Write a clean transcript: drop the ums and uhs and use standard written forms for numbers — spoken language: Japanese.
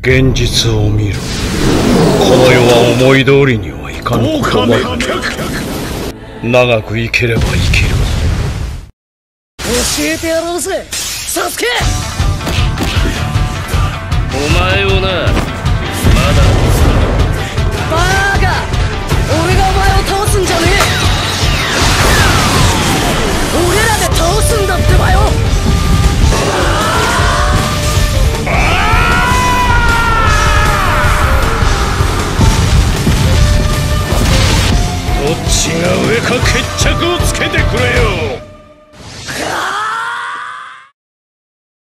現実を見ろ。この世は思い通りにはいかぬことばかり。長く生きれば生きる。 教えてやろうぜ、サスケ。 お前をな、まだバーガー、俺がお前を倒すんじゃねえ。俺らで倒すんだってばよ。 どっちが上か決着